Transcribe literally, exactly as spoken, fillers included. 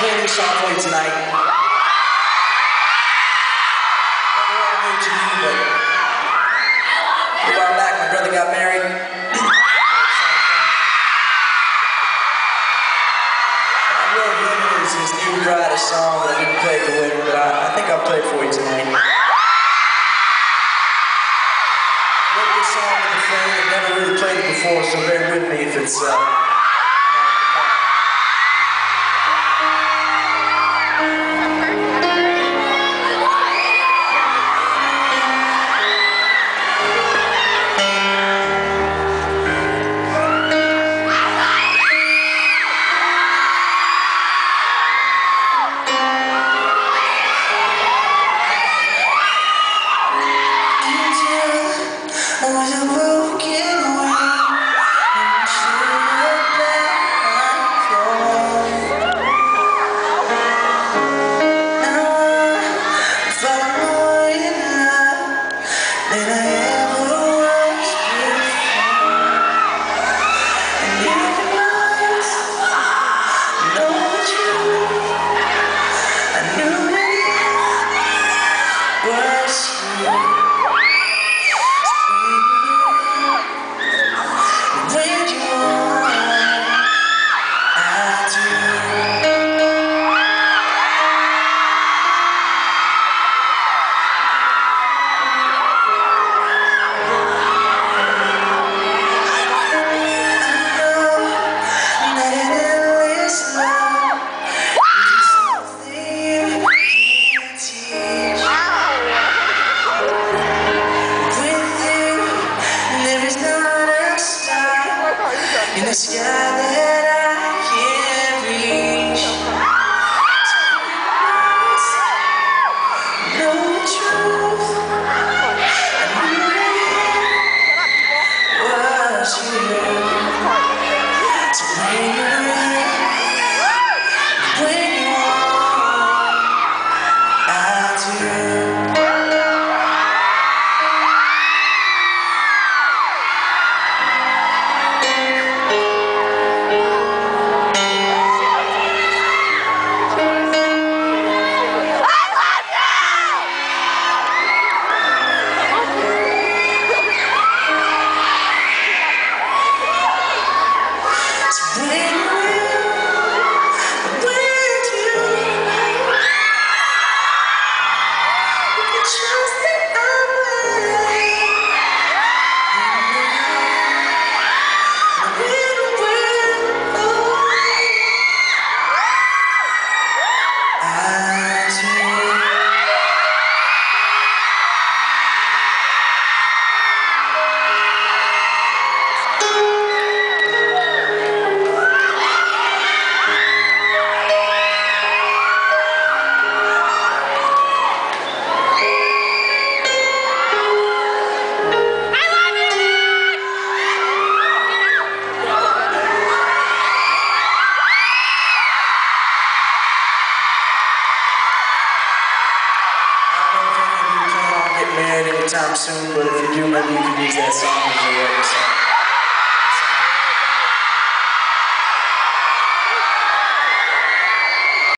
play a new song for you tonight. Never all new to you, but a while back my brother got married. And I wrote him and his, his new bride a song that I didn't play at the wedding, but I, I think I'll play it for you tonight. I wrote this song with a friend that never really played it before, so bear with me if it's uh, in the sky that I can't reach. Know the truth. I knew it was you. So when you're ready, when you want, I do. Anytime soon, but if you do, maybe you can use that song as your wedding song.